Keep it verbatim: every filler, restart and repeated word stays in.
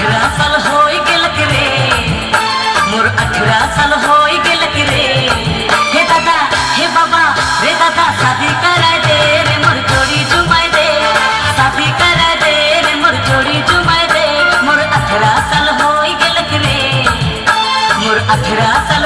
अठारह साल हो गेलक रे, मोर अठारह साल हो गेलक रे। हे दादा हे बाबा रे दादा शादी करा दे रे, मोर जोड़ी जुमाई दे, शादी करा दे रे, मोर जोड़ी जुमाई दे। मोर अठारह साल हो गेलक रे, मोर अठारह साल